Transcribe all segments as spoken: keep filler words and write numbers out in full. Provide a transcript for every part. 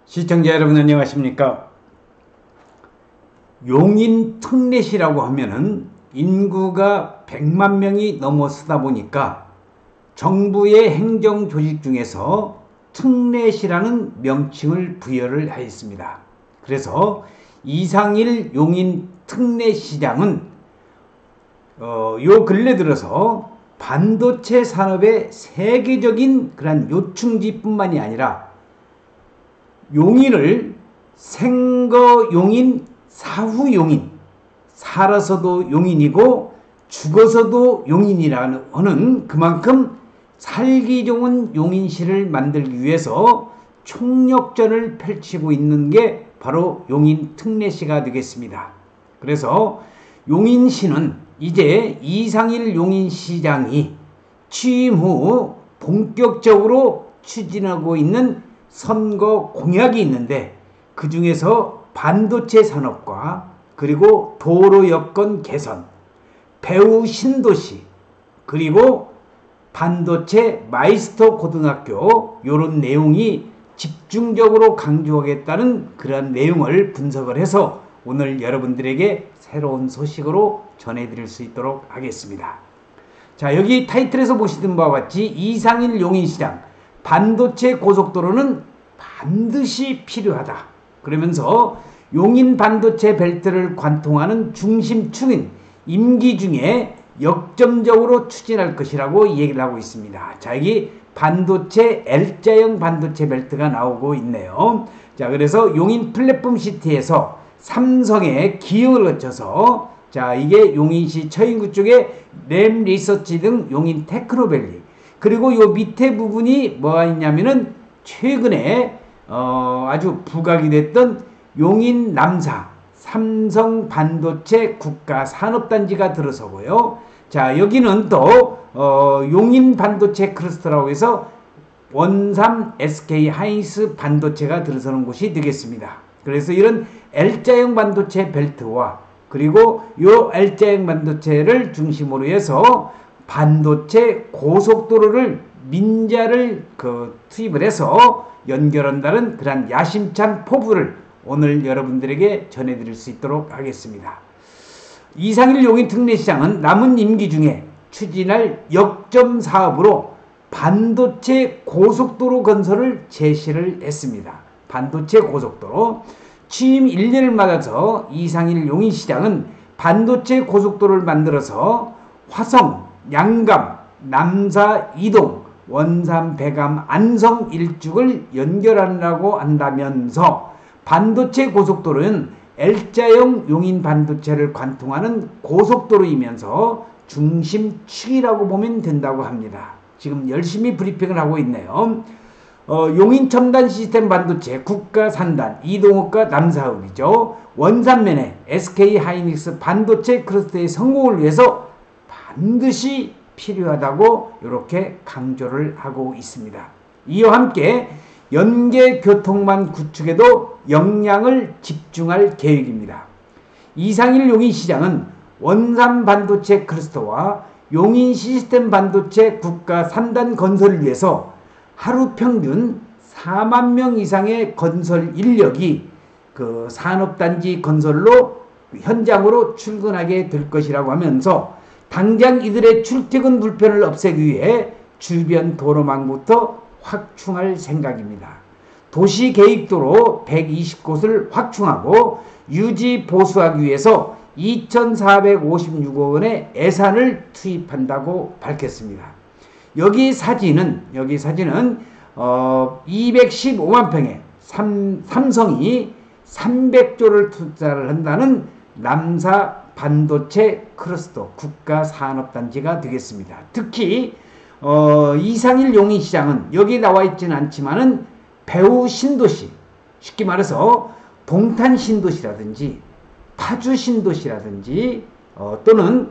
시청자 여러분 안녕하십니까? 용인 특례시라고 하면은 인구가 백만 명이 넘어서다 보니까 정부의 행정 조직 중에서 특례시라는 명칭을 부여를 하였습니다. 그래서 이상일 용인 특례시장은 어, 요 근래 들어서 반도체 산업의 세계적인 그런 요충지뿐만이 아니라 용인을 생거 용인, 사후 용인, 살아서도 용인이고 죽어서도 용인이라는 하는 그만큼 살기 좋은 용인시를 만들기 위해서 총력전을 펼치고 있는 게 바로 용인 특례시가 되겠습니다. 그래서 용인시는 이제 이상일 용인시장이 취임 후 본격적으로 추진하고 있는 선거 공약이 있는데, 그 중에서 반도체 산업과 그리고 도로 여건 개선, 배우 신도시, 그리고 반도체 마이스터 고등학교, 이런 내용이 집중적으로 강조하겠다는 그러한 내용을 분석을 해서 오늘 여러분들에게 새로운 소식으로 전해드릴 수 있도록 하겠습니다. 자, 여기 타이틀에서 보시던 바와 같이 이상일 용인시장 반도체 고속도로는 반드시 필요하다. 그러면서 용인 반도체 벨트를 관통하는 중심축인 임기 중에 역점적으로 추진할 것이라고 얘기를 하고 있습니다. 자, 여기 반도체 L자형 반도체 벨트가 나오고 있네요. 자, 그래서 용인 플랫폼 시티에서 삼성의 기흥을 거쳐서, 자, 이게 용인시 처인구 쪽에 램 리서치 등 용인 테크노밸리, 그리고 요 밑에 부분이 뭐가 있냐면은 최근에 어 아주 부각이 됐던 용인 남사 삼성 반도체 국가산업단지가 들어서고요. 자, 여기는 또 어 용인 반도체 클러스터라고 해서 원삼 에스케이 하이닉스 반도체가 들어서는 곳이 되겠습니다. 그래서 이런 L자형 반도체 벨트와 그리고 요 L자형 반도체를 중심으로 해서 반도체 고속도로를 민자를 그 투입을 해서 연결한다는 그런 야심찬 포부를 오늘 여러분들에게 전해드릴 수 있도록 하겠습니다. 이상일 용인 특례시장은 남은 임기 중에 추진할 역점 사업으로 반도체 고속도로 건설을 제시를 했습니다. 반도체 고속도로 취임 일 년을 맞아서 이상일 용인시장은 반도체 고속도로를 만들어서 화성, 양감, 남사 이동, 원산, 배감, 안성 일죽을 연결한다고 한다면서 반도체 고속도로는 L자형 용인 반도체를 관통하는 고속도로이면서 중심축이라고 보면 된다고 합니다. 지금 열심히 브리핑을 하고 있네요. 어, 용인 첨단 시스템 반도체 국가산단 이동욱과 남사읍이죠. 원산면에 에스케이 하이닉스 반도체 클러스터의 성공을 위해서 반드시 필요하다고 이렇게 강조를 하고 있습니다. 이와 함께 연계교통망 구축에도 역량을 집중할 계획입니다. 이상일 용인시장은 원산 반도체 클러스터와 용인 시스템 반도체 국가 삼단 건설을 위해서 하루 평균 사만 명 이상의 건설 인력이 그 산업단지 건설로 현장으로 출근하게 될 것이라고 하면서 당장 이들의 출퇴근 불편을 없애기 위해 주변 도로망부터 확충할 생각입니다. 도시계획도로 백이십 곳을 확충하고 유지 보수하기 위해서 이천사백오십육억 원의 예산을 투입한다고 밝혔습니다. 여기 사진은 여기 사진은 어, 이백십오만 평에 삼, 삼성이 삼백조를 투자를 한다는 남사 반도체 클러스터 국가산업단지가 되겠습니다. 특히 어, 이상일 용인시장은 여기 나와 있지는 않지만은 배우 신도시, 쉽게 말해서 동탄 신도시라든지 파주 신도시라든지 어, 또는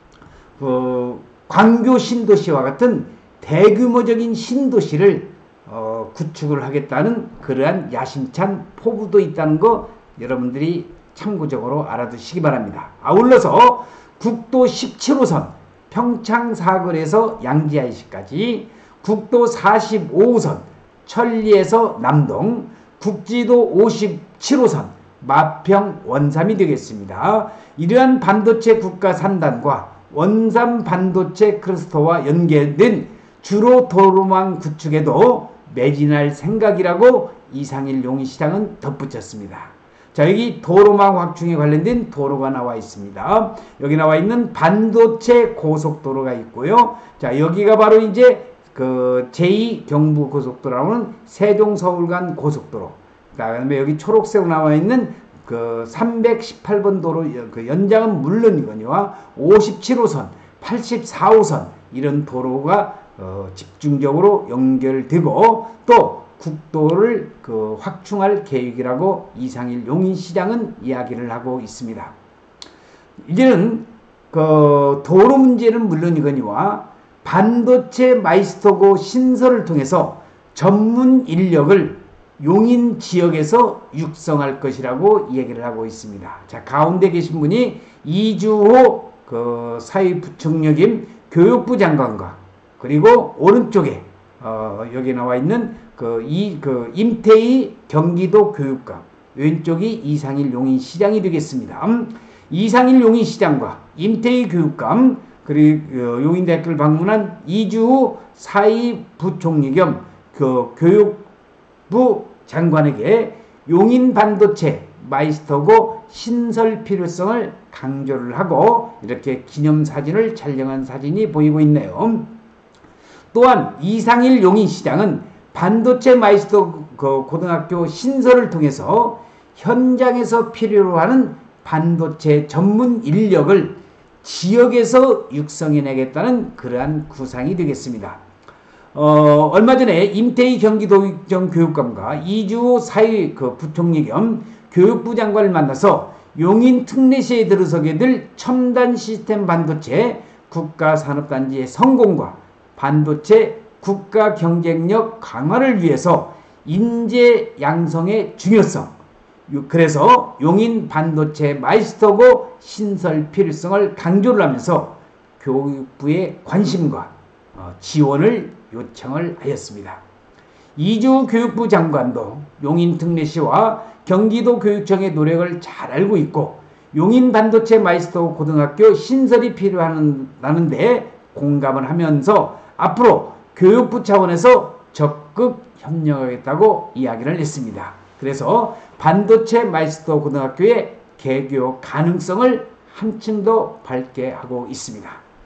어, 광교 신도시와 같은 대규모적인 신도시를 어, 구축을 하겠다는 그러한 야심찬 포부도 있다는 거 여러분들이 참고적으로 알아두시기 바랍니다. 아울러서 국도 십칠 호선 평창 사거리에서 양지아이시까지, 국도 사십오 호선 천리에서 남동, 국지도 오십칠 호선 마평 원삼이 되겠습니다. 이러한 반도체 국가 산단과 원삼 반도체 클러스터와 연계된 주로 도로망 구축에도 매진할 생각이라고 이상일 용인시장은 덧붙였습니다. 자, 여기 도로망 확충에 관련된 도로가 나와 있습니다. 여기 나와 있는 반도체 고속도로가 있고요. 자, 여기가 바로 이제 그 제이 경부고속도로라는 세종 서울 간 고속도로. 그다음에 여기 초록색 나와 있는 그 삼백십팔 번 도로 그 연장은 물론이거니와 오십칠 호선, 팔십사 호선 이런 도로가 어, 집중적으로 연결되고 또 국도를 그 확충할 계획이라고 이상일 용인시장은 이야기를 하고 있습니다. 이제는 그 도로 문제는 물론이거니와 반도체 마이스터고 신설을 통해서 전문 인력을 용인 지역에서 육성할 것이라고 얘기를 하고 있습니다. 자, 가운데 계신 분이 이주호 그 사회부총력임 교육부 장관과 그리고 오른쪽에 어, 여기 나와 있는 그, 이, 그, 임태희 경기도 교육감, 왼쪽이 이상일 용인시장이 되겠습니다. 음, 이상일 용인시장과 임태희 교육감, 그리고 어, 용인대학교를 방문한 이주호 사회부총리 겸 그 교육부 장관에게 용인 반도체 마이스터고 신설 필요성을 강조를 하고 이렇게 기념사진을 촬영한 사진이 보이고 있네요. 또한 이상일 용인시장은 반도체 마이스터 고등학교 신설을 통해서 현장에서 필요로 하는 반도체 전문 인력을 지역에서 육성해내겠다는 그러한 구상이 되겠습니다. 어, 얼마 전에 임태희 경기도청 교육감과 이주호 사회 그 부총리 겸 교육부 장관을 만나서 용인 특례시에 들어서게 될 첨단 시스템 반도체 국가산업단지의 성공과 반도체 국가 경쟁력 강화를 위해서 인재 양성의 중요성, 그래서 용인 반도체 마이스터고 신설 필요성을 강조를 하면서 교육부의 관심과 지원을 요청을 하였습니다. 이주호 교육부 장관도 용인 특례시와 경기도 교육청의 노력을 잘 알고 있고 용인 반도체 마이스터 고등학교 신설이 필요하다는데 공감을 하면서 앞으로 교육부 차원에서 적극 협력하겠다고 이야기를 했습니다. 그래서 반도체 마이스터 고등학교의 개교 가능성을 한층 더 밝게 하고 있습니다.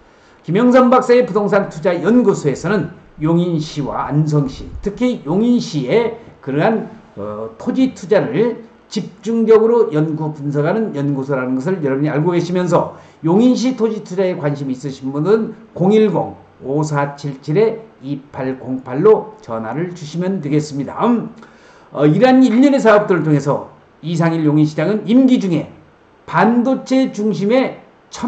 김영선 박사의 부동산 투자 연구소에서는 용인시와 안성시, 특히 용인시의 그러한 어, 토지 투자를 집중적으로 연구 분석하는 연구소라는 것을 여러분이 알고 계시면서 용인시 토지 투자에 관심이 있으신 분은 공일공 오사칠칠 이팔공팔로 전화를 주시면 되겠습니다. 음, 어, 이러한 일련의 사업들을 통해서 이상일 용인시장은 임기 중에 반도체 중심의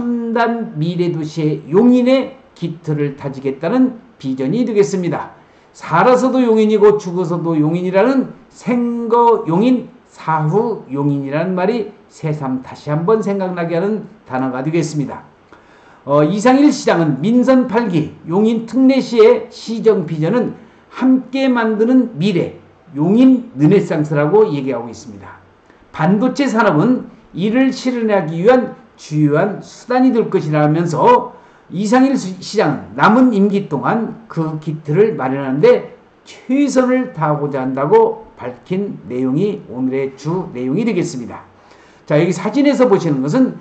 첨단 미래도시의 용인의 기틀을 다지겠다는 비전이 되겠습니다. 살아서도 용인이고 죽어서도 용인이라는 생거 용인, 사후 용인이라는 말이 새삼 다시 한번 생각나게 하는 단어가 되겠습니다. 어, 이상일 시장은 민선 팔 기 용인 특례시의 시정 비전은 함께 만드는 미래, 용인 르네상스라고 얘기하고 있습니다. 반도체 산업은 이를 실현하기 위한 주요한 수단이 될 것이라면서 이상일 시장은 남은 임기 동안 그 기틀을 마련하는데 최선을 다하고자 한다고 밝힌 내용이 오늘의 주 내용이 되겠습니다. 자, 여기 사진에서 보시는 것은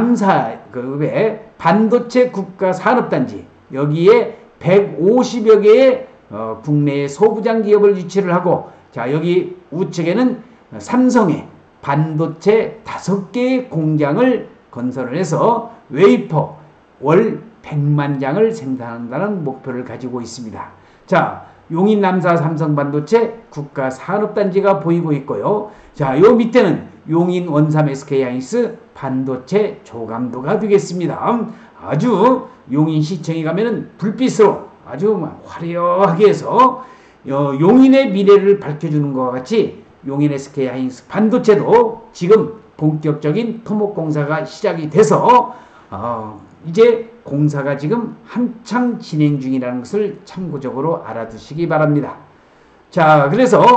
남사급의 반도체 국가산업단지, 여기에 백오십여 개의 어, 국내의 소부장 기업을 유치를 하고, 자, 여기 우측에는 삼성의 반도체 다섯 개의 공장을 건설을 해서 웨이퍼 월 백만 장을 생산한다는 목표를 가지고 있습니다. 자, 용인 남사 삼성 반도체 국가산업단지가 보이고 있고요. 자, 요 밑에는 용인 원삼 에스케이하이닉스 반도체 조감도가 되겠습니다. 아주 용인시청에 가면은 불빛으로 아주 화려하게 해서 어, 용인의 미래를 밝혀주는 것과 같이 용인 에스케이하이닉스 반도체도 지금 본격적인 토목공사가 시작이 돼서 어, 이제 공사가 지금 한창 진행 중이라는 것을 참고적으로 알아두시기 바랍니다. 자, 그래서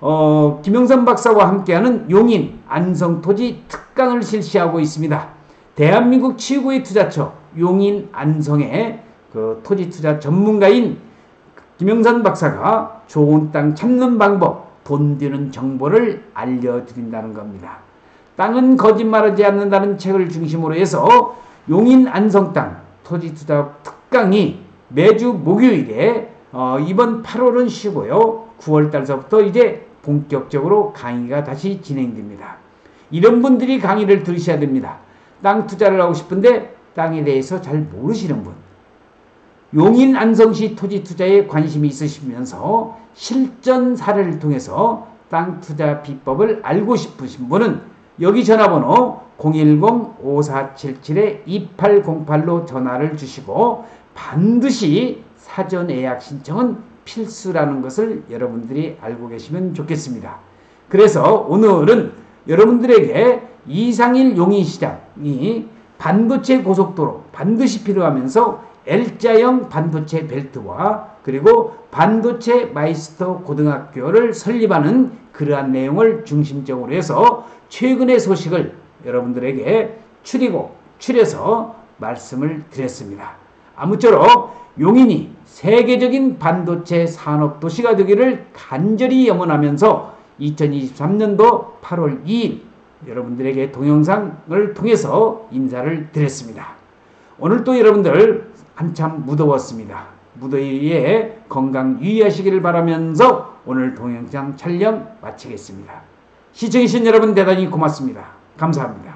어, 김영선 박사와 함께하는 용인 안성토지 특강을 실시하고 있습니다. 대한민국 최고의 투자처 용인 안성의 그 토지 투자 전문가인 김영선 박사가 좋은 땅 찾는 방법, 돈 되는 정보를 알려드린다는 겁니다. 땅은 거짓말하지 않는다는 책을 중심으로 해서 용인 안성 땅 토지 투자 특강이 매주 목요일에 어, 이번 팔월은 쉬고요. 구월 달서부터 이제 본격적으로 강의가 다시 진행됩니다. 이런 분들이 강의를 들으셔야 됩니다. 땅 투자를 하고 싶은데 땅에 대해서 잘 모르시는 분, 용인 안성시 토지 투자에 관심이 있으시면서 실전 사례를 통해서 땅 투자 비법을 알고 싶으신 분은 여기 전화번호 공일공 오사칠칠 이팔공팔로 전화를 주시고 반드시 사전 예약 신청은 필수라는 것을 여러분들이 알고 계시면 좋겠습니다. 그래서 오늘은 여러분들에게 이상일 용인시장이 반도체 고속도로 반드시 필요하면서 L자형 반도체 벨트와 그리고 반도체 마이스터 고등학교를 설립하는 그러한 내용을 중심적으로 해서 최근의 소식을 여러분들에게 추리고 추려서 말씀을 드렸습니다. 아무쪼록 용인이 세계적인 반도체 산업도시가 되기를 간절히 염원하면서 이천이십삼 년도 팔월 이일 여러분들에게 동영상을 통해서 인사를 드렸습니다. 오늘 또 여러분들 한참 무더웠습니다. 무더위에 건강 유의하시기를 바라면서 오늘 동영상 촬영 마치겠습니다. 시청해주신 여러분 대단히 고맙습니다. 감사합니다.